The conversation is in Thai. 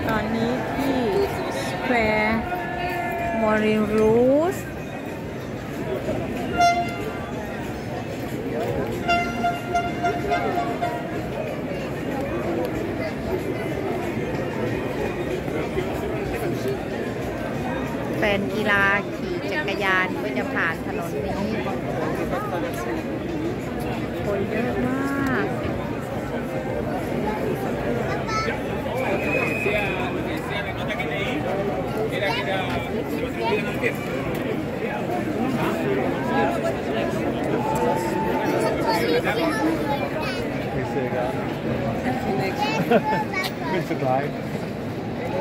ตอนนี้ที่สแควร์มอริรูสแฟนกีฬาขี่จักรยานก็จะผ่านถนนนี้คนเยอะมาก Goed verklaard.